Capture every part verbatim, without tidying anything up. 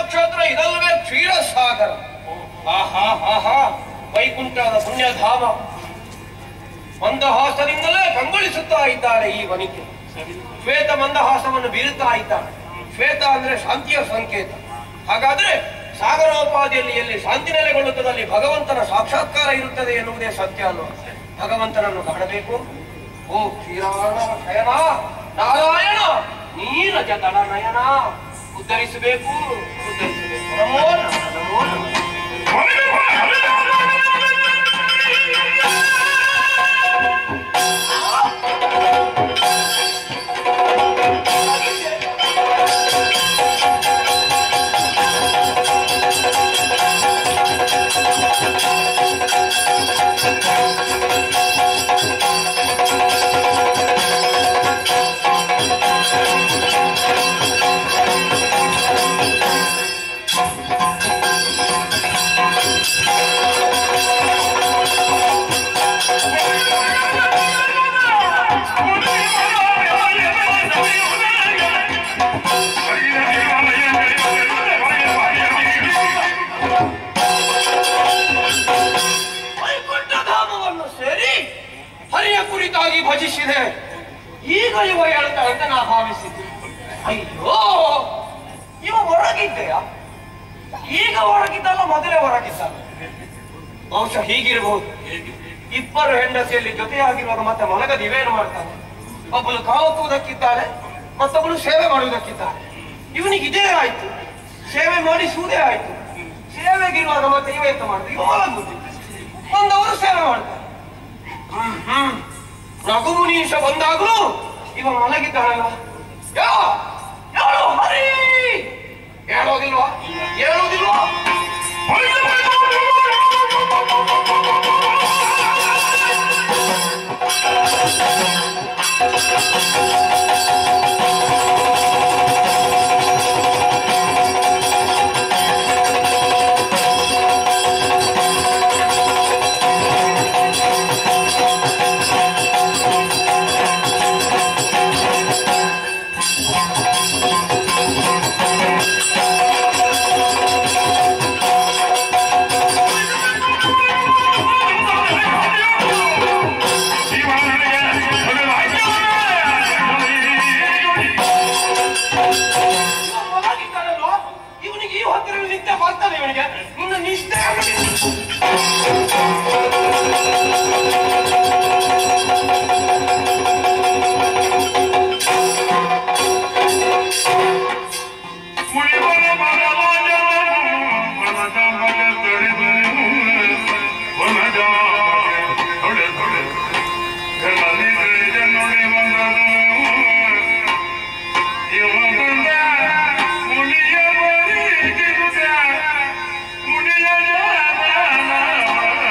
ನಕ್ಷತ್ರ ಇದಲ್ಲವೇ ಕ್ಷೀರಸಾಗರ. ಆಹಾ ಆಹಾ ವೈಕುಂಠದ ಪುಣ್ಯಧಾಮ. ಮಂದಹಾಸದಿಂದಲೇ ಕಂಗೊಳಿಸುತ್ತಾ ಇದ್ದಾರೆ ಈ ವನಿಕೆ. ಶ್ವೇತ ಮಂದಹಾಸವನ್ನು ಬೀರುತ್ತಾ ಇದ್ದಾಳೆ. ಶ್ವೇತ ಅಂದ್ರೆ ಶಾಂತಿಯ ಸಂಕೇತ. ಹಾಗಾದ್ರೆ ಸಾಗರೋಪಾದಿಯಲ್ಲಿ ಎಲ್ಲಿ ಶಾಂತಿ ನೆಲೆಗೊಳ್ಳುತ್ತದೆ ಅಲ್ಲಿ ಭಗವಂತನ ಸಾಕ್ಷಾತ್ಕಾರ ಇರುತ್ತದೆ ಎನ್ನುವುದೇ ಸತ್ಯ ಅಲ್ವ. ಭಗವಂತನನ್ನು ಕಾಣಬೇಕು. ಓ ಕ್ಷೀರಾಣ ಶಯನ ನಾರಾಯಣ ನೀರಜ ದಳ ನಯನ, ಉದ್ಧರಿಸಬೇಕು ಉದ್ಧರಿಸಬೇಕು. ನಮೋ ನಮಃ ನಮೋ ನಮಃ. ಭಜಿಸಿದೆ. ಈಗ ಇವ ಹೇಳ್ತಾರೆ ಅಂತ ನಾ ಭಾವಿಸಿದ್ದೆ. ಅಯ್ಯೋ ಇವ ಹೊರಗಿದ್ದೆಯ? ಈಗ ಹೊರಗಿದ್ದಲ್ಲ ಮೊದಲೇ ಹೊರಗಿದ್ದಲ್ಲ. ಬಹುಶಃ ಹೀಗಿರಬಹುದು. ಇಬ್ಬರು ಹೆಂಡತಿಯಲ್ಲಿ ಜೊತೆಯಾಗಿರುವಾಗ ಮತ್ತೆ ಮಲಗದ ಇವೇನು ಮಾಡ್ತಾನೆ? ಒಬ್ಬಳು ಕಾವಕ್ಕುವುದಕ್ಕಿದ್ದಾಳೆ, ಮತ್ತೊಬ್ಬಳು ಸೇವೆ ಮಾಡುವುದಕ್ಕಿದ್ದಾಳೆ. ಇವನಿಗೆ ಇದೇ ಆಯ್ತು, ಸೇವೆ ಮಾಡಿಸುವುದೇ ಆಯ್ತು. ಸೇವೆಗಿರುವಾಗ ಮತ್ತೆ ಇವ ಎಂತ ಮಾಡ್ತಾರೆ? ಇವ ಮಲಗುತ್ತಿದ್ದ, ಒಂದವರು ಸೇವೆ ಮಾಡ್ತಾರೆ. ಹ್ಮ್ ಹ್ಮ್ ರಘುಮುನೀಶ ಬಂದಾಗಲೂ ಇವ ಮಲಗಿದ್ದಾಳಲ್ಲ. ಹೇಳು ಹರಿ, ಹೇಳೋದಿಲ್ವಾ ಹೇಳೋದಿಲ್ವಾ? ಮುನಿಯ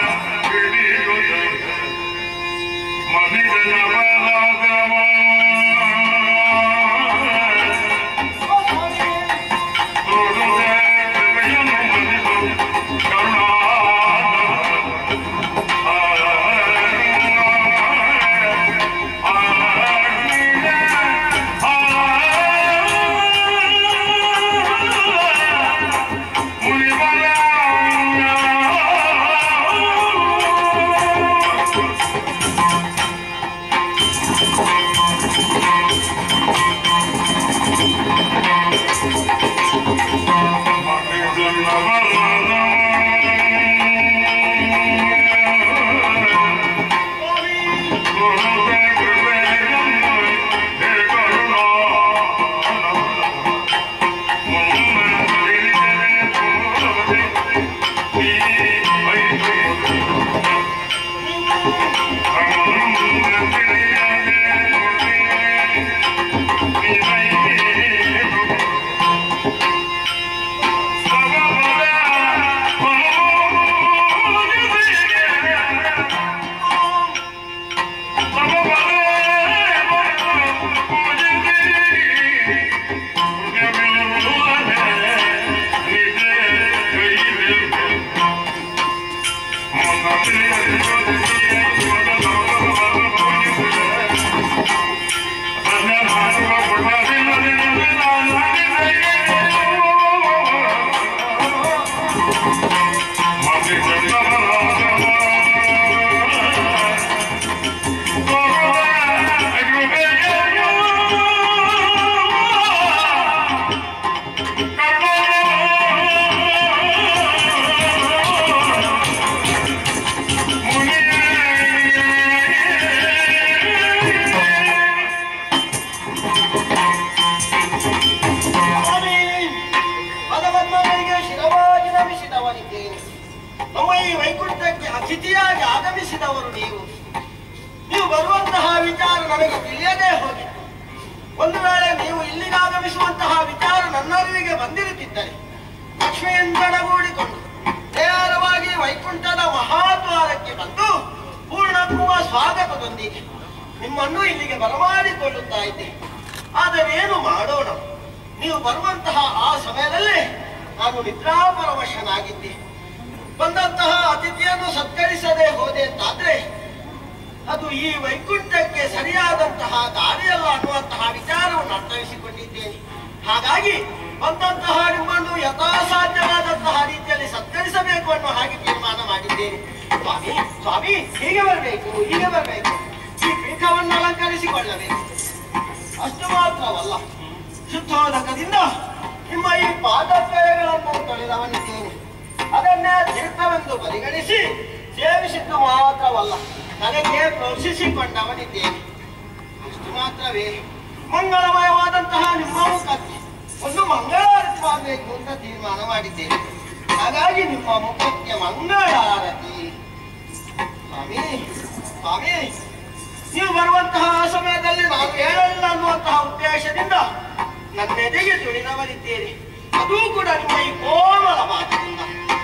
ಈ ವೈಕುಂಠಕ್ಕೆ ಅತಿಥಿಯಾಗಿ ಆಗಮಿಸಿದವರು ನೀವು. ನೀವು ಬರುವಂತಹ ವಿಚಾರ ನನಗೆ ತಿಳಿಯದೇ ಹೋಗಿತ್ತು. ಒಂದು ವೇಳೆ ನೀವು ಇಲ್ಲಿಗೆ ಆಗಮಿಸುವಂತಹ ವಿಚಾರ ನನ್ನರಿವಿಗೆ ಬಂದಿರುತ್ತಿದ್ದರೆ ಲಕ್ಷ್ಮಿಯಿಂದೊಡಗೂಡಿಕೊಂಡು ನೇರವಾಗಿ ವೈಕುಂಠದ ಮಹಾದ್ವಾರಕ್ಕೆ ಬಂದು ಪೂರ್ಣಕ್ಕುವ ಸ್ವಾಗತದೊಂದಿಗೆ ನಿಮ್ಮನ್ನು ಇಲ್ಲಿಗೆ ಬರಮಾಡಿಕೊಳ್ಳುತ್ತಾ ಇದ್ದೆ. ಆದರೆ ಏನು ಮಾಡೋಣ, ನೀವು ಬರುವಂತಹ ಆ ಸಮಯದಲ್ಲೇ ನಾನು ನಿದ್ರಾಪರವಶನಾಗಿದ್ದೆ. ಬಂದಂತಹ ಅತಿಥಿಯನ್ನು ಸತ್ಕರಿಸದೆ ಹೋದೆ ಅಂತಾದ್ರೆ ಅದು ಈ ವೈಕುಂಠಕ್ಕೆ ಸರಿಯಾದಂತಹ ದಾರಿಯಲ್ಲ ಅನ್ನುವಂತಹ ವಿಚಾರವನ್ನು ಅರ್ಥೈಸಿಕೊಂಡಿದ್ದೇನೆ. ಹಾಗಾಗಿ ಬಂದಂತಹ ನಿಮ್ಮನ್ನು ಯಥಾಸಾಧ್ಯವಾದಂತಹ ರೀತಿಯಲ್ಲಿ ಸತ್ಕರಿಸಬೇಕು ಅನ್ನೋ ಹಾಗೆ ತೀರ್ಮಾನ ಮಾಡಿದ್ದೇನೆ. ಸ್ವಾಮಿ ಸ್ವಾಮಿ ಹೀಗೆ ಬರಬೇಕು, ಹೀಗೆ ಬರಬೇಕು, ಈ ಪೀಠವನ್ನು ಅಲಂಕರಿಸಿಕೊಳ್ಳಬೇಕು. ಅಷ್ಟು ಮಾತ್ರವಲ್ಲ, ಶುದ್ಧೋದಕದಿಂದ ನಿಮ್ಮ ಈ ಪಾದತ್ರಯಗಳನ್ನು ತೊಳೆದವನಿದ್ದೇನೆ. ಅದನ್ನೇ ತೀರ್ಥವೆಂದು ಪರಿಗಣಿಸಿ ಸೇವಿಸಿದ್ದು ಮಾತ್ರವಲ್ಲ, ನನಗೆ ಪ್ರೋತ್ಸಾಹಿಸಿಕೊಂಡವನಿದ್ದೇನೆ. ಅಷ್ಟು ಮಾತ್ರವೇ ಮಂಗಳಮಯವಾದಂತಹ ನಿಮ್ಮ ಮುಖಕ್ಕೆ ಒಂದು ಮಂಗಳಾರತಿ ಮಾಡಬೇಕು ಅಂತ ತೀರ್ಮಾನ ಮಾಡಿದ್ದೇನೆ. ಹಾಗಾಗಿ ನಿಮ್ಮ ಮುಖಕ್ಕೆ ಮಂಗಳಾರತಿ. ಸ್ವಾಮಿ ಸ್ವಾಮಿ ನೀವು ಬರುವಂತಹ ಸಮಯದಲ್ಲಿ ನಾನು ಹೇಳಲ್ಲ ಅನ್ನುವಂತಹ ಉದ್ದೇಶದಿಂದ ನನ್ನೆದೆಗೆ ತುಳಿದವರಿದ್ದೇನೆ. ಅದೂ ಕೂಡ ನಿಮ್ಮ ಈ ಕೋಮಲ ಮಾತಿನಿಂದ.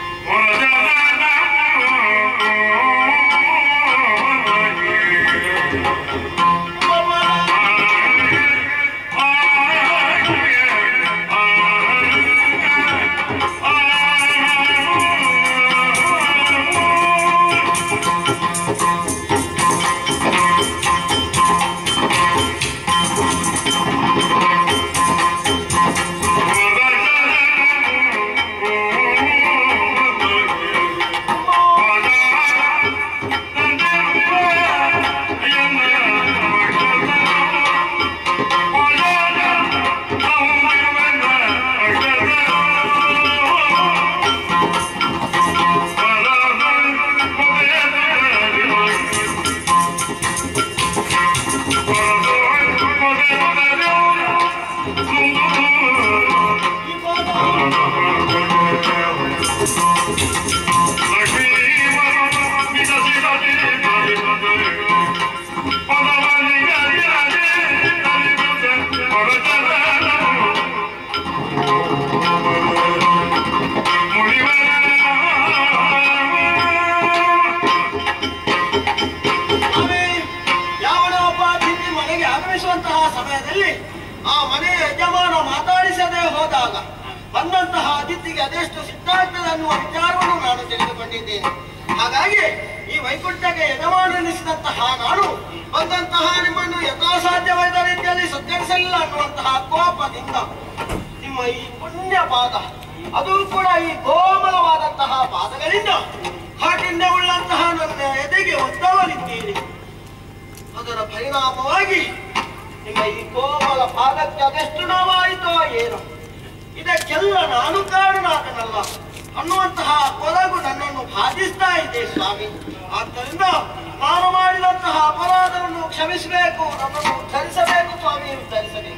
ಸಮಯದಲ್ಲಿ ಆ ಮನೆಯ ಯಜಮಾನ ಮಾತಾಡಿಸದೆ ಹೋದಾಗ ಬಂದಂತಹ ಅತಿಥಿಗೆ ಅದೆಷ್ಟು ಸಿದ್ಧಾಗ್ತದೆ ಅನ್ನುವ ವಿಚಾರವನ್ನು ನಾನು ತಿಳಿದುಕೊಂಡಿದ್ದೇನೆ. ಹಾಗಾಗಿ ಈ ವೈಕುಂಠಕ್ಕೆ ಯಜಮಾನನಿಸಿದಂತಹ ನಾನು ಬಂದಂತಹ ನಿಮ್ಮನ್ನು ಯಥಾಸಾಧ್ಯವಾದ ರೀತಿಯಲ್ಲಿ ಸತ್ಕರಿಸಲಿಲ್ಲ ಅನ್ನುವಂತಹ ಕೋಪದಿಂದ ನಿಮ್ಮ ಈ ಪುಣ್ಯ ಪಾದ, ಅದು ಕೂಡ ಈ ಕೋಮಲವಾದಂತಹ ಪಾದಗಳಿಂದ ಕಾಠಿಣ್ಯವುಳ್ಳಂತಹ ನನ್ನ ಎದೆಗೆ ಒದ್ದವರಿದ್ದೀರಿ. ಅದರ ಪರಿಣಾಮವಾಗಿ ನಿಮ್ಮ ಈ ಕೋಮಲ ಪಾದಕ್ಕೆ ಅದೆಷ್ಟು ನೋವಾಯಿತೋ ಏನೋ, ಇದಕ್ಕೆಲ್ಲ ನಾನು ಕಾರಣನಾದನಲ್ಲ ಅನ್ನುವಂತಹ ಕೊರಗು ನನ್ನನ್ನು ಬಾಧಿಸ್ತಾ ಇದೆ ಸ್ವಾಮಿ. ಆದ್ದರಿಂದ ನಾನು ಮಾಡಿದಂತಹ ಅಪರಾಧವನ್ನು ಕ್ಷಮಿಸಬೇಕು, ನನ್ನನ್ನು ಉದ್ಧರಿಸಬೇಕು ಸ್ವಾಮಿ, ಉದ್ಧರಿಸಬೇಕು.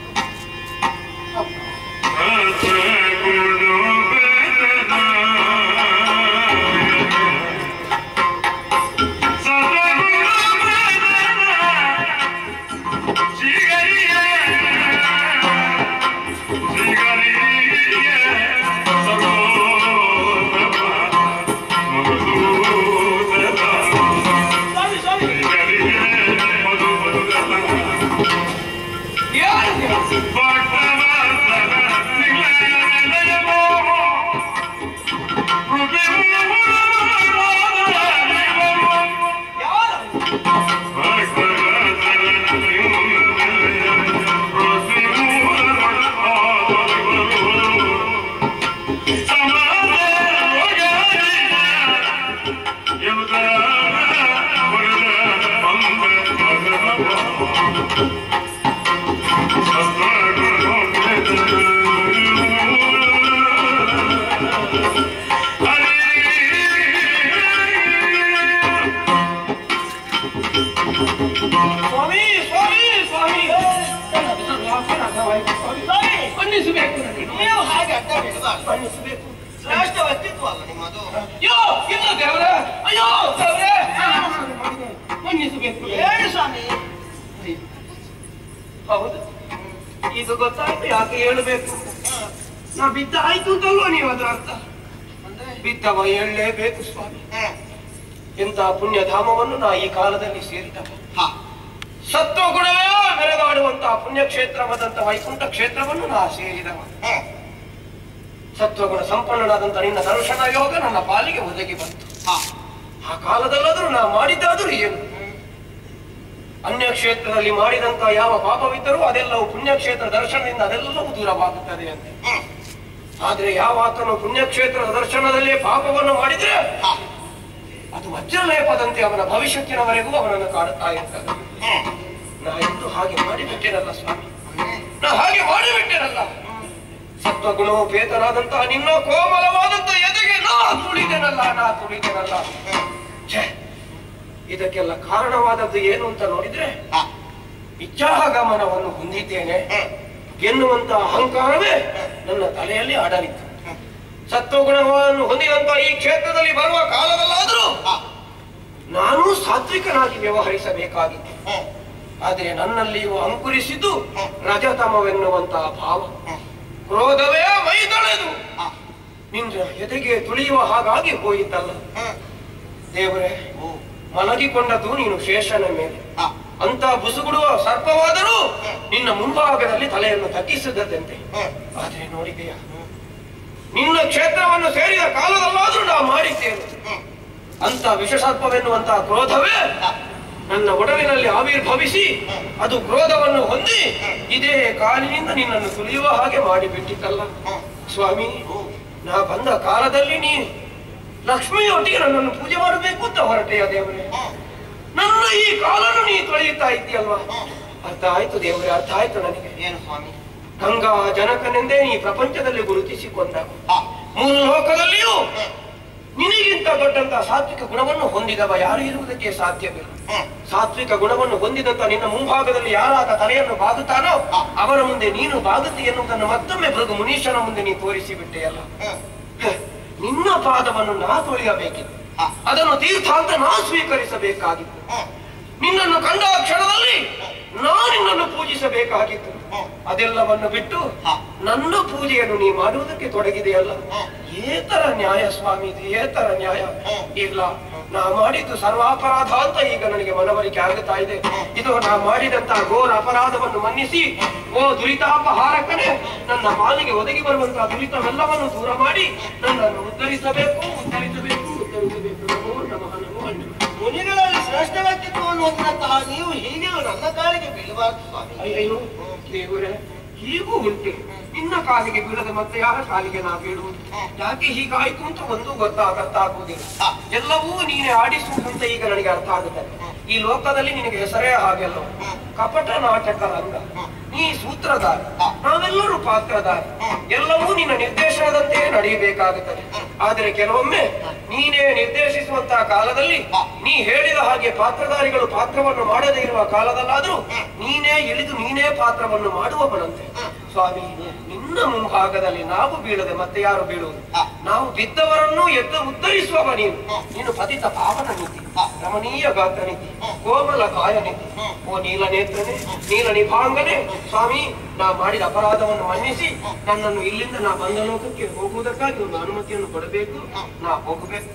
ಶ್ರೇಷ್ಠ ವ್ಯಕ್ತಿತ್ವ ಅಲ್ಲ ನಿಮ್ಮದು. ಅಯ್ಯೋ ಇಲ್ಲ ದೇವ್ರೆ, ಅಯ್ಯೋ ದೇವ್ರೆ ಮನ್ನಿಸಬೇಕು. ಹೇಳಿ ಸ್ವಾಮಿ. ಹೌದು, ಇದು ಗೊತ್ತಾಯ್ತು ಯಾಕೆ ಹೇಳಬೇಕು. ನಾ ಬಿದ್ದ ಆಯ್ತು ಅಂತಲ್ವ ನೀವು ಅದರ ಅರ್ಥ. ಬಿದ್ದವ ಹೇಳಲೇಬೇಕು ಸ್ವಾಮಿ. ಎಂತ ಪುಣ್ಯಧಾಮವನ್ನು ನಾ ಈ ಕಾಲದಲ್ಲಿ ಸೇರಿದವ. ಸತ್ವ ಗುಣವೇ ಮೆರೆದಾಡುವಂತಹ ಪುಣ್ಯಕ್ಷೇತ್ರವಾದಂತ ವೈಕುಂಠ ಕ್ಷೇತ್ರವನ್ನು ನಾ ಸೇರಿದವ. ಸತ್ವಗುಣ ಸಂಪನ್ನನಾದಂತ ನಿನ್ನ ದರ್ಶನ ಯೋಗ ನನ್ನ ಪಾಲಿಗೆ ಒದಗಿ ಬಂತು. ಆ ಕಾಲದಲ್ಲಾದ್ರೂ ನಾ ಮಾಡಿದ್ದಾದ್ರೂ ಏನು? ಅನ್ಯ ಕ್ಷೇತ್ರದಲ್ಲಿ ಮಾಡಿದಂತ ಯಾವ ಪಾಪವಿದ್ದರೂ ಅದೆಲ್ಲವೂ ಪುಣ್ಯಕ್ಷೇತ್ರ ದರ್ಶನದಿಂದ ಅದೆಲ್ಲವೂ ದೂರವಾಗುತ್ತದೆ ಅಂತ. ಆದ್ರೆ ಯಾವ ಆತನು ಪುಣ್ಯಕ್ಷೇತ್ರದ ದರ್ಶನದಲ್ಲೇ ಪಾಪವನ್ನು ಮಾಡಿದ್ರೆ ಅದು ವಜ್ರಲೇಪದಂತೆ ಅವನ ಭವಿಷ್ಯತ್ತಿನವರೆಗೂ ಅವನನ್ನು ಕಾಡುತ್ತಾ ಇರ್ತದೆ. ನಾ ಎಂದು ಹಾಗೆ ಮಾಡಿಬಿಟ್ಟೇನಲ್ಲ ಸ್ವಾಮಿ, ನಾ ಹಾಗೆ ಮಾಡಿಬಿಟ್ಟೇನಲ್ಲ. ಸತ್ವಗುಣವು ಭೇದನಾದಂತಹ ನಿನ್ನ ಕೋಮಲವಾದಂತ ಎದೆಗೆ ನಾ ತುಳಿದೇನಲ್ಲ, ನಾ ತುಳಿದೇನಲ್ಲ. ಇದಕ್ಕೆಲ್ಲ ಕಾರಣವಾದದ್ದು ಏನು ಅಂತ ನೋಡಿದ್ರೆ ಇಚ್ಛಾಗಮನವನ್ನು ಹೊಂದಿದ್ದೇನೆ ಎನ್ನುವಂತ ಅಹಂಕಾರವೇ ನನ್ನ ತಲೆಯಲ್ಲಿ ಆಡಲಿತ್ತು. ಸತ್ವಗುಣವನ್ನು ಹೊಂದಿದಂತ ಈ ಕ್ಷೇತ್ರದಲ್ಲಿ ಬರುವ ಕಾಲದಲ್ಲಾದರೂ ನಾನು ಸಾತ್ವಿಕನಾಗಿ ವ್ಯವಹರಿಸಬೇಕಾಗಿತ್ತು. ಆದರೆ ನನ್ನಲ್ಲಿಯೂ ಅಂಕುರಿಸಿದ್ದು ರಜತಮವೆನ್ನುವಂತಹ ಭಾವ. ಕ್ರೋಧವೇ ಮೈದಳೆದು ನಿನ್ನ ಎದೆಗೆ ತುಳಿಯುವ ಹಾಗಾಗಿ ಹೋಯಿತಲ್ಲ. ದೇವರೇ, ಮಲಗಿಕೊಂಡದ್ದು ನೀನು ಶೇಷನ ಮೇಲೆ. ಅಂತ ಬುಸುಗುಡುವ ಸರ್ಪವಾದರೂ ನಿನ್ನ ಮುಂಭಾಗದಲ್ಲಿ ತಲೆಯನ್ನು ತಗ್ಗಿಸಿದಂತೆ. ಆದ್ರೆ ನೋಡಿದೆಯಾ, ನಿನ್ನ ಕ್ಷೇತ್ರವನ್ನು ಸೇರಿದ ಕಾಲದಲ್ಲಾದ್ರೂ ನಾ ಮಾಡಿದ್ದೇನೆ. ಅಂತ ವಿಷಸರ್ಪವೆನ್ನುವಂತಹ ಕ್ರೋಧವೇ ನನ್ನ ಒಡಲಿನಲ್ಲಿ ಆವಿರ್ಭವಿಸಿ ಅದು ಕ್ರೋಧವನ್ನು ಹೊಂದಿ ಇದೇ ಕಾಲಿನಿಂದ ನಿನ್ನನ್ನು ತುಳಿಯುವ ಹಾಗೆ ಮಾಡಿಬಿಟ್ಟಿತ್ತಲ್ಲ ಸ್ವಾಮಿ. ನಾ ಬಂದ ಕಾಲದಲ್ಲಿ ನೀ ಲಕ್ಷ್ಮಿಯೊಟ್ಟಿಗೆ ನನ್ನನ್ನು ಪೂಜೆ ಮಾಡಬೇಕು ಅಂತ ಹೊರಟೆಯ ದೇವರೇ. ನನ್ನ ಈ ಕಾಲನ್ನು ನೀ ತೊಳೆಯುತ್ತಾ ಇದ್ದೀಯಲ್ವಾ? ಅರ್ಥ ಆಯ್ತು ದೇವರೇ, ಅರ್ಥ ಆಯ್ತು ನನಗೆ. ಏನು ಸ್ವಾಮಿ? ಗಂಗಾ ಜನಕನೆಂದೇ ನೀ ಪ್ರಪಂಚದಲ್ಲಿ ಗುರುತಿಸಿಕೊಂಡ. ಮೂರು ಲೋಕದಲ್ಲಿಯೂ ನಿನಗಿಂತ ದೊಡ್ಡಂತ ಸಾತ್ವಿಕ ಗುಣವನ್ನು ಹೊಂದಿದವ ಯಾರು ಇರುವುದಕ್ಕೆ ಸಾಧ್ಯವಿಲ್ಲ. ಸಾತ್ವಿಕ ಗುಣವನ್ನು ಹೊಂದಿದಂತ ನಿನ್ನ ಮುಂಭಾಗದಲ್ಲಿ ಯಾರಾದ ತಲೆಯನ್ನು ಬಾಗುತ್ತಾನೋ ಅವರ ಮುಂದೆ ನೀನು ಬಾಗುತ್ತಿ ಎನ್ನುವುದನ್ನು ಮತ್ತೊಮ್ಮೆ ಭೃಗು ಮುನೀಶನ ಮುಂದೆ ನೀ ತೋರಿಸಿ ಬಿಟ್ಟೆಯಲ್ಲ. ನಿನ್ನ ಪಾದವನ್ನು ನಾ ತೊಳೆಯಬೇಕಿತ್ತು, ಅದನ್ನು ತೀರ್ಥ ಅಂತ ನಾ ಸ್ವೀಕರಿಸಬೇಕಾಗಿತ್ತು. ನಿನ್ನನ್ನು ಕಂಡ ಕ್ಷಣದಲ್ಲಿ ನಾ ನಿನ್ನನ್ನು ಪೂಜಿಸಬೇಕಾಗಿತ್ತು. ಅದೆಲ್ಲವನ್ನು ಬಿಟ್ಟು ನನ್ನ ಪೂಜೆಯನ್ನು ನೀ ಮಾಡುವುದಕ್ಕೆ ತೊಡಗಿದೆಯಲ್ಲ. ಏತರ ನ್ಯಾಯ ಸ್ವಾಮಿ, ಇದು ಏತರ ನ್ಯಾಯ ಇಲ್ಲ. ನಾ ಮಾಡಿದ್ದು ಸರ್ವಾಪರಾಧ ಅಂತ ಈಗ ನನಗೆ ಮನವರಿಕೆ ಆಗುತ್ತಾ ಇದೆ. ಇದು ನಾ ಮಾಡಿದಂತಹ ಘೋರ ಅಪರಾಧವನ್ನು ಮನ್ನಿಸಿ ಓ ದುರಿತಾಪಹಾರಕನೇ, ನನ್ನ ಪಾಲಿಗೆ ಒದಗಿ ಬರುವಂತಹ ದುರಿತವೆಲ್ಲವನ್ನು ದೂರ ಮಾಡಿ ನನ್ನನ್ನು ಉದ್ಧರಿಸಬೇಕು, ಉದ್ಧರಿಸಬೇಕು, ಉದ್ಧರಿಸಬೇಕು. ನಮೋ ನಮಃ, ನಮೋ ನಮಃ. ಮುನಿಗಳಲ್ಲಿ ಶ್ರೇಷ್ಠ ವ್ಯಕ್ತಿತ್ವವನ್ನು ಹೊಂದಿದಂತಹ ನೀವು ಹೀಗೆ ನನ್ನ ಕಾಲಿಗೆ ಬೀಳಬಾರದು ಸ್ವಾಮಿ. ಅಯ್ಯೋ ದೇವರೇ, ಹೀಗೂ ಉಂಟು. ನಿನ್ನ ಕಾಲಿಗೆ ಬೀಳದ ಮತ್ತೆ ಯಾರ ಕಾಲಿಗೆ ನಾ ಬೀಳುವುದು? ಯಾಕೆ ಹೀಗಾಯ್ತು ಅಂತ ಒಂದು ಗೊತ್ತಾ ಗೊತ್ತಾಗುವುದಿಲ್ಲ. ಎಲ್ಲವೂ ನೀನೆ ಆಡಿಸುವುದಂತ ಈಗ ನನಗೆ ಅರ್ಥ ಆಗುತ್ತದೆ. ಈ ಲೋಕದಲ್ಲಿ ನಿನಗೆ ಹೆಸರೇ ಹಾಗೆಲ್ಲ. ಕಪಟ ನಾಟಕ ರಂಗ, ನೀ ಸೂತ್ರಧಾರಿ, ನಾವೆಲ್ಲರೂ ಪಾತ್ರಧಾರಿ. ಎಲ್ಲವೂ ನಿನ್ನ ನಿರ್ದೇಶನದಂತೆಯೇ ನಡೆಯಬೇಕಾಗುತ್ತದೆ. ಆದರೆ ಕೆಲವೊಮ್ಮೆ ನೀನೇ ನಿರ್ದೇಶಿಸುವಂತಹ ಕಾಲದಲ್ಲಿ ನೀ ಹೇಳಿದ ಹಾಗೆ ಪಾತ್ರಧಾರಿಗಳು ಪಾತ್ರವನ್ನು ಮಾಡದೇ ಇರುವ ಕಾಲದಲ್ಲಾದ್ರೂ ನೀನೇ ಇಳಿದು ನೀನೇ ಪಾತ್ರವನ್ನು ಮಾಡುವವನಂತೆ. ಸ್ವಾಮಿ, ನಿನ್ನ ಮುಂಭಾಗದಲ್ಲಿ ನಾವು ಬೀಳದೆ ಮತ್ತೆ ಯಾರು ಬೀಳುವುದು? ನಾವು ಬಿದ್ದವರನ್ನು ಎದ್ದು ಉದ್ಧರಿಸುವವ ನೀನು. ನೀನು ಪತಿತ ಪಾವನ ನೀತಿ, ರಮಣೀಯ ಗಾತ್ರ ನೀತಿ, ಕೋಮಲ ಕಾಯ ನೀತಿ. ಓ ನೀಲ ನೇತ್ರನೇ, ನೀಲ ನಿಭಾಂಗನೆ, ಸ್ವಾಮಿ, ನಾ ಮಾಡಿದ ಅಪರಾಧವನ್ನು ಮನ್ನಿಸಿ ನನ್ನನ್ನು ಇಲ್ಲಿಂದ ನಾ ಬಂದ ಲೋಕಕ್ಕೆ ಹೋಗುವುದಕ್ಕಾಗಿ ಒಂದು ಅನುಮತಿಯನ್ನು ಕೊಡಬೇಕು. ನಾ ಹೋಗಬೇಕು.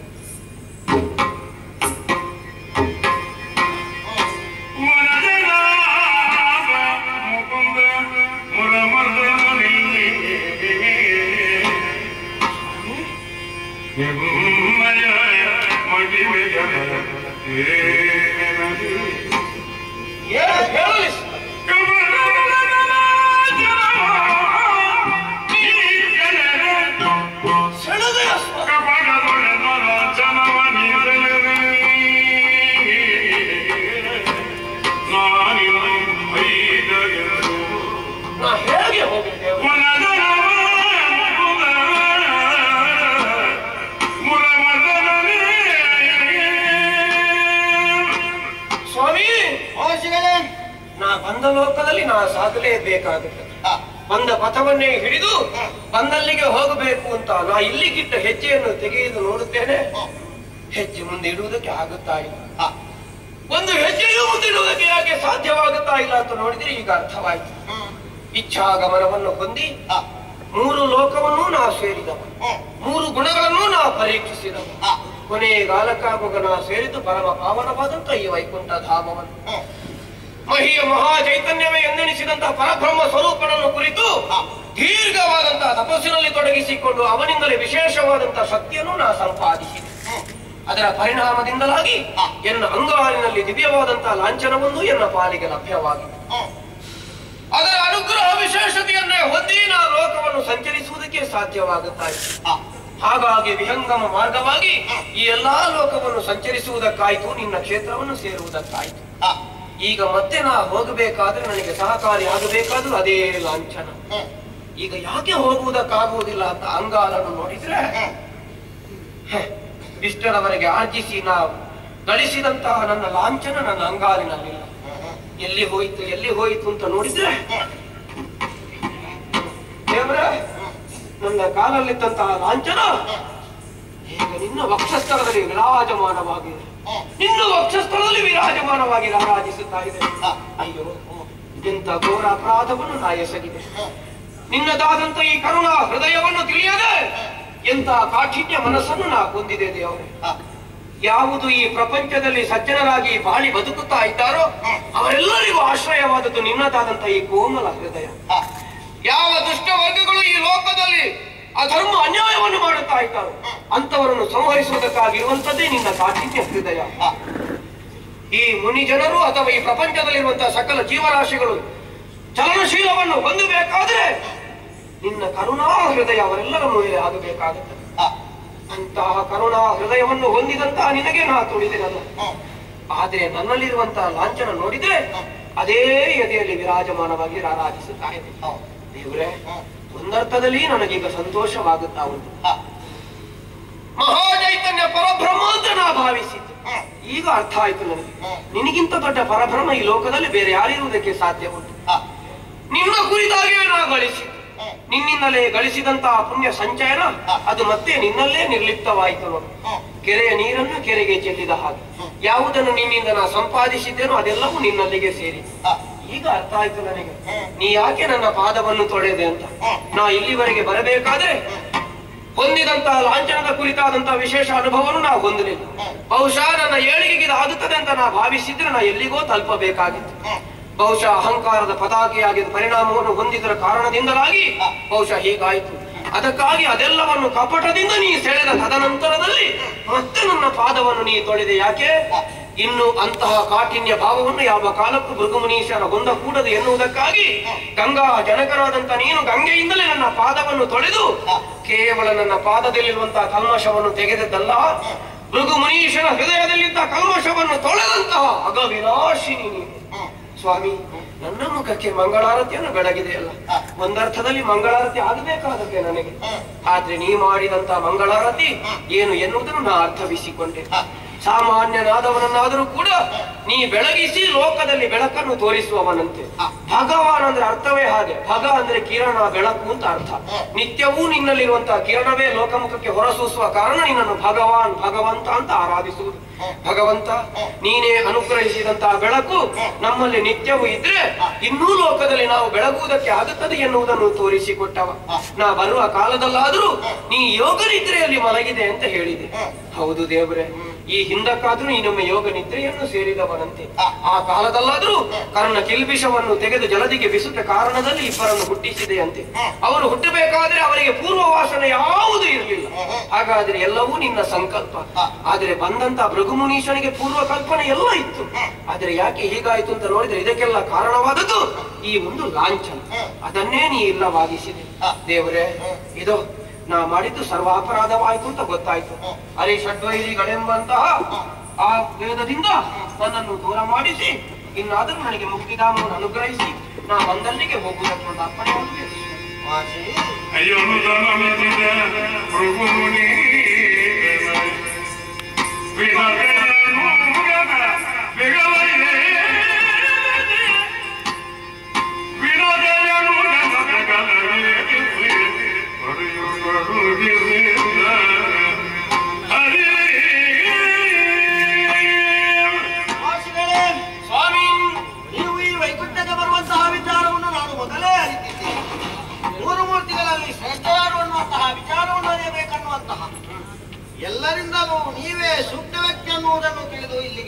ಬಂದ ಲೋಕದಲ್ಲಿ ನಾ ಸಾಗಲೇಬೇಕಾಗುತ್ತದೆ. ಬಂದ ಪಥವನ್ನೇ ಹಿಡಿದು ಬಂದಲ್ಲಿಗೆ ಹೋಗಬೇಕು ಅಂತ ನಾ ಇಲ್ಲಿಗಿಟ್ಟ ಹೆಜ್ಜೆಯನ್ನು ತೆಗೆದು ನೋಡುತ್ತೇನೆ. ಹೆಜ್ಜೆ ಮುಂದೆ ಇಡುವುದಕ್ಕೆ ಆಗುತ್ತಾ ಇಲ್ಲ. ಒಂದು ಹೆಜ್ಜೆಯೂ ಮುಂದಿಡುವುದಕ್ಕೆ ಯಾಕೆ ಸಾಧ್ಯವಾಗುತ್ತಾ ಇಲ್ಲ ಅಂತ ನೋಡಿದ್ರೆ ಈಗ ಅರ್ಥವಾಯಿತು. ಇಚ್ಛಾಗಮನವನ್ನು ಹೊಂದಿ ಮೂರು ಲೋಕವನ್ನೂ ನಾ ಸೇರಿದವ, ಮೂರು ಗುಣಗಳನ್ನೂ ನಾ ಪರೀಕ್ಷಿಸಿದವ. ಕೊನೆಗಾಲಕ್ಕಾಗುವಾಗ ನಾ ಸೇರಿದ್ದು ಪರಮ ಪಾವನವಾದಂತ ಈ ವೈಕುಂಠ ಧಾಮವನ್ನು ಮಹಿಯ ಮಹಾ ಚೈತನ್ಯವೇ ಎಂದೆನಿಸಿದಂತಹ ಪರಬ್ರಹ್ಮ ಸ್ವರೂಪನನ್ನು ಕುರಿತು ದೀರ್ಘವಾದಂತಹ ತಪಸ್ಸಿನಲ್ಲಿ ತೊಡಗಿಸಿಕೊಂಡು ಅವನಿಂದಲೇ ವಿಶೇಷವಾದಂತಹ ಶಕ್ತಿಯನ್ನು ನಾ ಸಂಪಾದಿಸಿದೆ. ಅದರ ಪರಿಣಾಮದಿಂದಲಾಗಿ ಎನ್ನ ಅಂಗಾಲಿನಲ್ಲಿ ದಿವ್ಯವಾದಂತಹ ಲಾಂಛನವೊಂದು ಎನ್ನ ಪಾಲಿಗೆ ಲಭ್ಯವಾಗಿದೆ. ಅದರ ಅನುಗ್ರಹ ವಿಶೇಷತೆಯನ್ನೇ ಹೊಂದಿ ನಾ ಲೋಕವನ್ನು ಸಂಚರಿಸುವುದಕ್ಕೆ ಸಾಧ್ಯವಾಗುತ್ತಾರೆ. ಹಾಗಾಗಿ ವಿಹಂಗಮ ಮಾರ್ಗವಾಗಿ ಈ ಎಲ್ಲಾ ಲೋಕವನ್ನು ಸಂಚರಿಸುವುದಕ್ಕಾಯ್ತು, ನಿನ್ನ ಕ್ಷೇತ್ರವನ್ನು ಸೇರುವುದಕ್ಕಾಯ್ತು. ಈಗ ಮತ್ತೆ ನಾ ಹೋಗಬೇಕಾದ್ರೆ ನನಗೆ ಸಹಕಾರಿ ಆಗಬೇಕಾದ್ರೂ ಅದೇ ಲಾಂಛನ. ಈಗ ಯಾಕೆ ಹೋಗುವುದಕ್ಕಾಗುವುದಿಲ್ಲ ಅಂತ ಅಂಗಾಲನ್ನು ನೋಡಿದ್ರೆ ಇಷ್ಟರವರೆಗೆ ಆರ್ಜಿಸಿ ನಾವು ಗಳಿಸಿದಂತಹ ನನ್ನ ಲಾಂಛನ ನನ್ನ ಅಂಗಾಲಿನಲ್ಲಿಲ್ಲ. ಎಲ್ಲಿ ಹೋಯಿತು ಎಲ್ಲಿ ಹೋಯಿತು ಅಂತ ನೋಡಿದ್ರೆ ದೇವರೇ, ನನ್ನ ಕಾಲಲ್ಲಿದ್ದಂತಹ ಲಾಂಛನ ಈಗ ನಿನ್ನ ವಕ್ಷಸ್ಥಳದಲ್ಲಿ ವಿರಾಜಮಾನವಾಗಿದೆ. ನಿನ್ನ ವಕ್ಷಸ್ಥಳದಲ್ಲಿ ವಿರಾಜಮಾನವಾಗಿ ರಾರಾಜಿಸುತ್ತಾ ಇದೆ. ಅಯ್ಯೋ, ಎಂತ ಘೋರ ಅಪರಾಧವನ್ನು ನಾ ಎಸಗಿದೆ. ನಿನ್ನದಾದಂತ ಈ ಕರುಣಾ ಹೃದಯವನ್ನು ತಿಳಿಯದೆ ಎಂತ ಕಾಠಿಣ್ಯ ಮನಸ್ಸನ್ನು ನಾ ಹೊಂದಿದೆ ದೇವರೇ. ಯಾವುದು ಈ ಪ್ರಪಂಚದಲ್ಲಿ ಸಜ್ಜನರಾಗಿ ಬಾಳಿ ಬದುಕುತ್ತಾ ಇದ್ದಾರೋ ಅವರೆಲ್ಲರಿಗೂ ಆಶ್ರಯವಾದದ್ದು ನಿನ್ನದಾದಂತ ಈ ಕೋಮಲ ಹೃದಯ. ಯಾವ ದುಷ್ಟ ವರ್ಗಗಳು ಈ ಲೋಕದಲ್ಲಿ ಅಧರ್ಮ ಅನ್ಯಾಯವನ್ನು ಮಾಡುತ್ತಾ ಇದ್ದಾರೋ ಅಂತವರನ್ನು ಸಂಹರಿಸುವುದಕ್ಕಾಗಿರುವಂತದ್ದೇ ನಿನ್ನ ಕಾಠಿಣ್ಯ ಹೃದಯ. ಈ ಮುನಿ ಜನರು ಅಥವಾ ಈ ಪ್ರಪಂಚದಲ್ಲಿರುವಂತಹ ಸಕಲ ಜೀವರಾಶಿಗಳು ಚಲನಶೀಲವನ್ನು ಹೊಂದಬೇಕಾದ್ರೆ ನಿನ್ನ ಕರುಣಾ ಹೃದಯ ಅವರೆಲ್ಲರ ಮೇಲೆ ಆಗಬೇಕಾಗುತ್ತದೆ. ಅಂತಹ ಕರುಣಾ ಹೃದಯವನ್ನು ಹೊಂದಿದಂತಹ ನಿನಗೆ ನಾ ತುಳಿದಿರಲ್ಲ. ಆದ್ರೆ ನನ್ನಲ್ಲಿರುವಂತಹ ಲಾಂಛನ ನೋಡಿದ್ರೆ ಅದೇ ಎದೆಯಲ್ಲಿ ವಿರಾಜಮಾನವಾಗಿ ರಾರಾಜಿಸುತ್ತಾ ಇದೆ. ದೇವರೇ, ಒಂದರ್ಥದಲ್ಲಿ ನನಗೀಗ ಸಂತೋಷವಾಗುತ್ತಾ ಉಂಟು. ಮಹಾಚೈತನ್ಯ ಪರಬ್ರಹ್ಮ ಅಂತ ನಾ ಭಾವಿಸಿದ್ದು ಈಗ ಅರ್ಥ ಆಯ್ತು ನನಗೆ. ನಿನಗಿಂತ ದೊಡ್ಡ ಪರಬ್ರಹ್ಮ ಈ ಲೋಕದಲ್ಲಿ ಬೇರೆ ಯಾರಿರುವುದಕ್ಕೆ ಸಾಧ್ಯ ಉಂಟು. ನಿನ್ನ ಕುರಿತಾಗಿಯೇ ನಾ ಗಳಿಸಿದ್ದು. ನಿನ್ನಿಂದಲೇ ಗಳಿಸಿದಂತಹ ಪುಣ್ಯ ಸಂಚಯನ ಅದು ಮತ್ತೆ ನಿನ್ನಲ್ಲೇ ನಿರ್ಲಿಪ್ತವಾಯಿತು ನೋಡಿ. ಕೆರೆಯ ನೀರನ್ನು ಕೆರೆಗೆ ಚೆಲ್ಲಿದ ಹಾಗೆ ಯಾವುದನ್ನು ನಿನ್ನಿಂದ ನಾ ಸಂಪಾದಿಸಿದ್ದೇನೋ ಅದೆಲ್ಲವೂ ನಿನ್ನಲ್ಲಿಗೆ ಸೇರಿ. ಈಗ ಅರ್ಥ ಆಯ್ತು ನನಗೆ ನೀ ಯಾಕೆ ನನ್ನ ಪಾದವನ್ನು ತೊಳೆದೆ ಅಂತ. ನಾ ಇಲ್ಲಿವರೆಗೆ ಬರಬೇಕಾದ್ರೆ ಹೊಂದಿದಂತಹ ಲಾಂಛನದ ಕುರಿತಾದಂತಹ ವಿಶೇಷ ಅನುಭವವನ್ನು ನಾವು ಹೊಂದಲಿಲ್ಲ. ಬಹುಶಃ ನನ್ನ ಏಳಿಗೆಗೆ ಇದು ಆಗುತ್ತದೆ ಅಂತ ನಾ ಭಾವಿಸಿದ್ರೆ ನಾ ಎಲ್ಲಿಗೋ ತಲುಪಬೇಕಾಗಿತ್ತು. ಬಹುಶಃ ಅಹಂಕಾರದ ಪತಾಕೆಯಾಗಿದ್ದ ಪರಿಣಾಮವನ್ನು ಹೊಂದಿದರ ಕಾರಣದಿಂದಲಾಗಿ ಬಹುಶಃ ಹೀಗಾಯಿತು. ಅದಕ್ಕಾಗಿ ಅದೆಲ್ಲವನ್ನು ಕಪಟದಿಂದ ನೀ ಸೆಳೆದ ತದನಂತರದಲ್ಲಿ ಮತ್ತೆ ನನ್ನ ಪಾದವನ್ನು ನೀ ತೊಳೆದೆ ಯಾಕೆ? ಇನ್ನು ಅಂತಹ ಕಾಠಿಣ್ಯ ಭಾವವನ್ನು ಯಾವ ಕಾಲಕ್ಕೂ ಭೃಗುಮುನೀಶ್ವರ ಹೊಂದ ಕೂಡದು ಎನ್ನುವುದಕ್ಕಾಗಿ ಗಂಗಾ ಜನಕರಾದಂತ ನೀನು ಗಂಗೆಯಿಂದಲೇ ನನ್ನ ಪಾದವನ್ನು ತೊಳೆದು ಕೇವಲ ನನ್ನ ಪಾದದಲ್ಲಿರುವಂತಹ ಕಲ್ಮಶವನ್ನು ತೆಗೆದದ್ದಲ್ಲ, ಭೃಗು ಮುನೀಶ್ವರ ಹೃದಯದಲ್ಲಿದ್ದ ಕಲ್ಮಶವನ್ನು ತೊಳೆದಂತಹ ಅಗವಿನಾಶಿನಿ ನೀನು. ಸ್ವಾಮಿ, ನನ್ನ ಮುಖಕ್ಕೆ ಮಂಗಳಾರತಿಯನ್ನು ಬೆಳಗಿದೆಯಲ್ಲ, ಒಂದರ್ಥದಲ್ಲಿ ಮಂಗಳಾರತಿ ಆಗಬೇಕಾದದ್ದೇ ನನಗೆ. ಆದ್ರೆ ನೀ ಮಾಡಿದಂತಹ ಮಂಗಳಾರತಿ ಏನು ಎನ್ನುವುದನ್ನು ನಾ ಅರ್ಥವಿಸಿಕೊಂಡೆ. ಸಾಮಾನ್ಯನಾದವನನ್ನಾದರೂ ಕೂಡ ನೀ ಬೆಳಗಿಸಿ ಲೋಕದಲ್ಲಿ ಬೆಳಕನ್ನು ತೋರಿಸುವವನಂತೆ. ಭಗವಾನ್ ಅಂದ್ರೆ ಅರ್ಥವೇ ಹಾಗೆ. ಭಗ ಅಂದ್ರೆ ಕಿರಣ, ಬೆಳಕು ಅಂತ ಅರ್ಥ. ನಿತ್ಯವೂ ನಿನ್ನಲ್ಲಿರುವಂತಹ ಕಿರಣವೇ ಲೋಕಮುಖಕ್ಕೆ ಹೊರಸೂಸುವ ಕಾರಣ ನಿನ್ನನ್ನು ಭಗವಾನ್ ಭಗವಂತ ಅಂತ ಆರಾಧಿಸುವುದು. ಭಗವಂತ, ನೀನೇ ಅನುಗ್ರಹಿಸಿದಂತಹ ಬೆಳಕು ನಮ್ಮಲ್ಲಿ ನಿತ್ಯವೂ ಇದ್ರೆ ಇನ್ನೂ ಲೋಕದಲ್ಲಿ ನಾವು ಬೆಳಗುವುದಕ್ಕೆ ಆಗುತ್ತದೆ ಎನ್ನುವುದನ್ನು ತೋರಿಸಿಕೊಟ್ಟವ. ನಾ ಬರುವ ಕಾಲದಲ್ಲಾದ್ರೂ ನೀ ಯೋಗ ನಿದ್ರೆಯಲ್ಲಿ ಮಲಗಿದೆ ಅಂತ ಹೇಳಿದೆ. ಹೌದು ದೇವರೇ, ಈ ಹಿಂದಕ್ಕಾದ್ರೂ ನೀನೊಮ್ಮೆ ಯೋಗ ನಿದ್ರೆಯನ್ನು ಸೇರಿದವನಂತೆ. ಆ ಕಾಲದಲ್ಲಾದ್ರೂ ಕರ್ಣ ಕಿಲ್ಬಿಷವನ್ನು ತೆಗೆದು ಜಲದಿಗೆ ಬಿಸುತ್ತ ಕಾರಣದಲ್ಲಿ ಇಬ್ಬರನ್ನು ಹುಟ್ಟಿಸಿದೆಯಂತೆ. ಅವರು ಹುಟ್ಟಬೇಕಾದ್ರೆ ಅವರಿಗೆ ಪೂರ್ವ ವಾಸನೆ ಯಾವುದೂ ಇರಲಿಲ್ಲ. ಹಾಗಾದ್ರೆ ಎಲ್ಲವೂ ನಿನ್ನ ಸಂಕಲ್ಪ. ಆದ್ರೆ ಬಂದಂತ ಭೃಗುಮುನೀಶ್ವನಿಗೆ ಪೂರ್ವ ಕಲ್ಪನೆ ಎಲ್ಲ ಇತ್ತು. ಆದ್ರೆ ಯಾಕೆ ಹೀಗಾಯ್ತು ಅಂತ ನೋಡಿದ್ರೆ ಇದಕ್ಕೆಲ್ಲ ಕಾರಣವಾದದ್ದು ಈ ಒಂದು ಲಾಂಛನ. ಅದನ್ನೇ ನೀ ಇಲ್ಲವಾಗಿಸಿದೆ. ದೇವರೇ, ಇದು ನಾ ಮಾಡಿದ್ದು ಸರ್ವ ಅಪರಾಧವಾಯಿತು ಅಂತ ಗೊತ್ತಾಯ್ತು. ಅರೆ ಷಡ್ವೈರಿಗಳೆಂಬಂತಹ ಆ ವೇದದಿಂದ ನನ್ನನ್ನು ದೂರ ಮಾಡಿಸಿ ಇನ್ನಾದರೂ ನನಗೆ ಮುಕ್ತಿಧಾಮವನ್ನು ಅನುಗ್ರಹಿಸಿ ನಾ ಬಂದಲ್ಲಿಗೆ ಹೋಗುವುದಕ್ಕೆ ಒಂದು ಅಪ್ಪಣೆ ಹೋಗಬೇಕು. ವಿನೋದ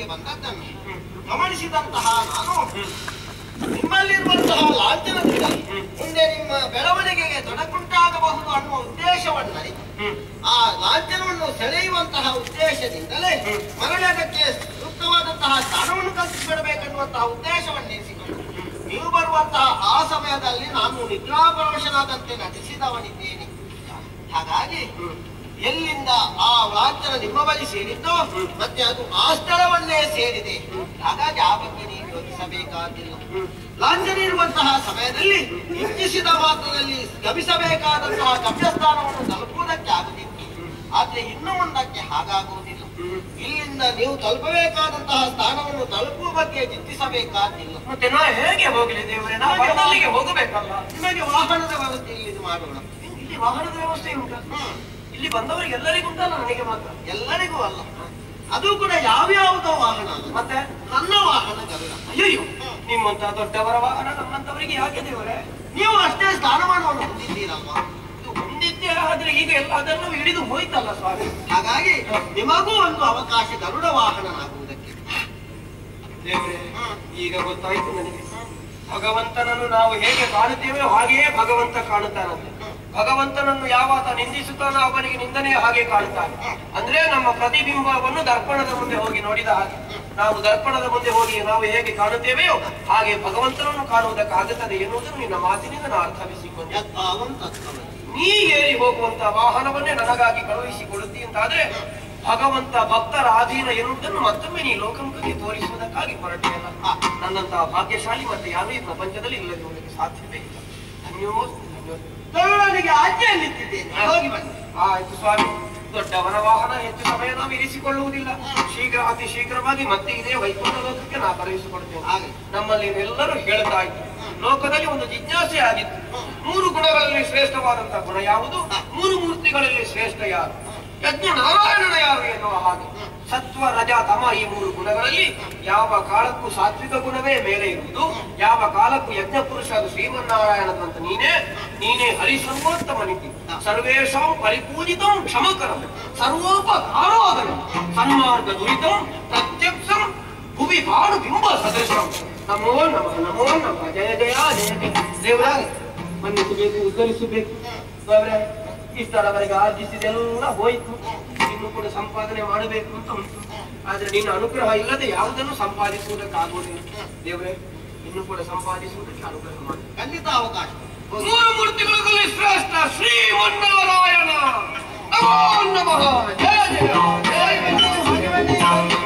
ಬಂದದ್ದನ್ನು ಗಮನಿಸಿದಂತಹ ನಾನು ನಿಮ್ಮಲ್ಲಿರುವಂತಹ ಲಾಂಛನದಿಂದ ಮುಂದೆ ನಿಮ್ಮ ಬೆಳವಣಿಗೆಗೆ ತೊಡಕುಂಟಾಗಬಹುದು ಅನ್ನುವ ಉದ್ದೇಶವನ್ನರಿತು ಆ ಲಾಂಛನವನ್ನು ಸೆಳೆಯುವಂತಹ ಉದ್ದೇಶದಿಂದಲೇ ಮರಳಕ್ಕೆ ಸೂಕ್ತವಾದಂತಹ ಸ್ಥಾನವನ್ನು ಕಲ್ಪಿಸಿಬಿಡಬೇಕೆನ್ನುವಂತಹ ಉದ್ದೇಶವನ್ನಿರಿಸಿಕೊಂಡು ನೀವು ಬರುವಂತಹ ಆ ಸಮಯದಲ್ಲಿ ನಾನು ನಿದ್ರಾಪರವಶನಾದಂತೆ ನಟಿಸಿದವನಿದ್ದೇನೆ. ಹಾಗಾಗಿ ಎಲ್ಲಿಂದ ಆ ಲಾಂಛನ ನಿಮ್ಮ ಬಳಿ ಸೇರಿದ್ದೋ ಮತ್ತೆ ಅದು ಆ ಸ್ಥಳವನ್ನೇ ಸೇರಿದೆ. ಹಾಗಾಗಿ ಆ ಬಗ್ಗೆ ನೀವು ಯೋಚಿಸಬೇಕಾಗಿಲ್ಲ. ಲಾಂಛನ ಇರುವಂತಹ ಸಮಯದಲ್ಲಿ ಇಚ್ಛಿಸಿದ ಮಾತ್ರದಲ್ಲಿ ಗಮಿಸಬೇಕಾದಂತಹ ಗಮ್ಯಸ್ಥಾನವನ್ನು ತಲುಪುವುದಕ್ಕೆ ಆಗುತ್ತಿತ್ತು. ಆದ್ರೆ ಇನ್ನು ಮುಂದಕ್ಕೆ ಹಾಗಾಗುವುದಿಲ್ಲ. ಇಲ್ಲಿಂದ ನೀವು ತಲುಪಬೇಕಾದಂತಹ ಸ್ಥಾನವನ್ನು ತಲುಪುವ ಬಗ್ಗೆ ಚಿಂತಿಸಬೇಕಾಗಿಲ್ಲ. ಮತ್ತೆ ನಾ ಹೇಗೆ ಹೋಗಲಿ ದೇವರೇ? ನಾವು ಹೋಗಬೇಕಲ್ಲ. ನಿಮಗೆ ವಾಹನದ ವ್ಯವಸ್ಥೆ ಇಲ್ಲಿ ಮಾಡೋಣ. ಇಲ್ಲಿ ವಾಹನದ ವ್ಯವಸ್ಥೆ ಉಂಟು. ಇಲ್ಲಿ ಬಂದವರಿಗೆ ಎಲ್ಲರಿಗೂ ಉಂಟಲ್ಲ, ನನಗೆ ಮಾತ್ರ? ಎಲ್ಲರಿಗೂ ಅಲ್ಲ. ಅದು ಕೂಡ ಯಾವ್ಯಾವುದೋ ವಾಹನ ಅಲ್ಲ. ಮತ್ತೆ ನನ್ನ ವಾಹನ ಗರುಡ. ಅಯ್ಯೋ, ನಿಮ್ಮಂತ ದೊಡ್ಡವರ ವಾಹನ ನಮ್ಮಂತವರಿಗೆ ಯಾಕೆ ದೇವರೇ? ನೀವು ಅಷ್ಟೇ ಸ್ಥಾನಮಾನವನ್ನು ಹೊಂದಿದ್ದೀರಲ್ವಾ? ಹೊಂದಿದ್ದೇ ಆದ್ರೆ ಈಗ ಎಲ್ಲ ಅದನ್ನು ಹಿಡಿದು ಹೋಯ್ತಲ್ಲ ಸ್ವಾಮಿ. ಹಾಗಾಗಿ ನಿಮಗೂ ಒಂದು ಅವಕಾಶ ಗರುಡ ವಾಹನನಾಗುವುದಕ್ಕೆ. ದೇವರೇ, ಈಗ ಗೊತ್ತಾಯ್ತು ನನಗೆ. ಭಗವಂತನನ್ನು ನಾವು ಹೇಗೆ ಕಾಣುತ್ತೇವೆ ಹಾಗೆಯೇ ಭಗವಂತ ಕಾಣುತ್ತಾನಂತೆ. ಭಗವಂತನನ್ನು ಯಾವಾತ ನಿಂದಿಸುತ್ತಾನೋ ಅವನಿಗೆ ನಿಂದನೆ ಹಾಗೆ ಕಾಣುತ್ತಾನೆ. ಅಂದ್ರೆ ನಮ್ಮ ಪ್ರತಿಬಿಂಬವನ್ನು ದರ್ಪಣದ ಮುಂದೆ ಹೋಗಿ ನೋಡಿದ ಹಾಗೆ ನಾವು ದರ್ಪಣದ ಮುಂದೆ ಹೋಗಿ ನಾವು ಹೇಗೆ ಕಾಣುತ್ತೇವೆಯೋ ಹಾಗೆ ಭಗವಂತನನ್ನು ಕಾಣುವುದಕ್ಕಾಗುತ್ತದೆ ಎನ್ನುವುದನ್ನು ನಿನ್ನ ಮಾತಿನಿಂದ ನಾನು ಅರ್ಥವಿಸಿಕೊಂಡೆ. ನೀ ಏರಿ ಹೋಗುವಂತ ವಾಹನವನ್ನೇ ನನಗಾಗಿ ಕಳುಹಿಸಿಕೊಡುತ್ತಿ ಅಂತಾದ್ರೆ ಭಗವಂತ ಭಕ್ತರ ಅಧೀನ ಎನ್ನುವುದನ್ನು ಮತ್ತೊಮ್ಮೆ ನೀ ಲೋಕಮುಖಕ್ಕೆ ತೋರಿಸುವುದಕ್ಕಾಗಿ ಹೊರಟಿಯಲ್ಲ. ನನ್ನಂತಹ ಭಾಗ್ಯಶಾಲಿ ಮತ್ತೆ ಯಾರೂ ಈ ಪ್ರಪಂಚದಲ್ಲಿ ಇಲ್ಲದಿರುವುದಕ್ಕೆ ಸಾಧ್ಯವೇ ಇಲ್ಲ. ಧನ್ಯೋಸ್ ಗರುಡನಿಗೆ ಆಜ್ಞೆಯಲ್ಲಿದ್ದೇನೆ, ಹೋಗಿ ಬನ್ನಿ. ಆಯ್ತು ಸ್ವಾಮಿ. ದೊಡ್ಡವನ ವಾಹನ ಹೆಚ್ಚು ಸಮಯ ನಾವು ಇರಿಸಿಕೊಳ್ಳುವುದಿಲ್ಲ. ಶೀಘ್ರ ಅತಿ ಶೀಘ್ರವಾಗಿ ಮತ್ತೆ ಇದೇ ವೈಕುಂಠ ಲೋಕಕ್ಕೆ ನಾವು ಕರೆಯಿಸಿಕೊಡ್ತೇವೆ. ಹಾಗೆ ನಮ್ಮಲ್ಲಿ ಎಲ್ಲರೂ ಹೇಳ್ತಾ ಇತ್ತು, ಲೋಕದಲ್ಲಿ ಒಂದು ಜಿಜ್ಞಾಸೆ ಆಗಿತ್ತು. ಮೂರು ಗುಣಗಳಲ್ಲಿ ಶ್ರೇಷ್ಠವಾದಂತಹ ಗುಣ ಯಾವುದು? ಮೂರು ಮೂರ್ತಿಗಳಲ್ಲಿ ಶ್ರೇಷ್ಠ ಯಾರು? ಯಜ್ಞ ನಾರಾಯಣನ ಯಾರು ಎನ್ನುವ ಹಾಗೆ ಸತ್ವ ರಜ ತಮ ಈ ಮೂರು ಗುಣಗಳಲ್ಲಿ ಯಾವ ಕಾಲಕ್ಕೂ ಸಾತ್ವಿಕ ಗುಣವೇ ಮೇಲೆ ಇರುವುದು, ಯಾವ ಕಾಲಕ್ಕೂ ಯಜ್ಞ ಪುರುಷ ಅದು ಶ್ರೀಮನ್ನಾರಾಯಣದಂತ ನೀನೇ ನೀನೇ ಹರಿಸರ್ವೋತ್ತಮನಿದ್ದಿ. ಸರ್ವೇಷಾಂ ಪರಿಪೂಜಿತಂ ಕ್ಷಮಕರಂ ಸರ್ವೋಪಕಾರೋದಯ ಸನ್ಮಾರ್ಗ ದುರಿತಂ ಪ್ರತ್ಯಕ್ಷಂ ಭುವಿ ಬಾಡು ಬಿಂಬ ಸದೃಶಂ. ನಮೋ ನಮಃ ನಮೋ ನಮಃ. ಜಯ ಜಯ ಜಯ ಜಯ. ದೇವರಾಗ ಮನ್ನಿಸಬೇಕು, ಉದ್ಧರಿಸಬೇಕು. ಇಷ್ಟರವರೆಗೆ ಆರ್ಜಿಸಿದೆಲ್ಲ ಹೋಯಿತು. ಇನ್ನು ಕೂಡ ಸಂಪಾದನೆ ಮಾಡಬೇಕು ಅಂತ ಉಂಟು. ಆದ್ರೆ ನಿನ್ನ ಅನುಗ್ರಹ ಇಲ್ಲದೆ ಯಾವುದನ್ನು ಸಂಪಾದಿಸುವುದಕ್ಕಾಗುವುದಿಲ್ಲ. ದೇವರೇ, ಇನ್ನು ಕೂಡ ಸಂಪಾದಿಸುವುದಕ್ಕೆ ಅನುಗ್ರಹ ಮಾಡಿ. ಖಂಡಿತ ಅವಕಾಶ. ಮೂರು ಮೂರ್ತಿಗಳಲ್ಲಿ ಶ್ರೇಷ್ಠ ಶ್ರೀಮನ್ನಾರಾಯಣ. ನಮೋ ನಮಃ. ಜಯ ಜಯ ಜಯ ಜಯ.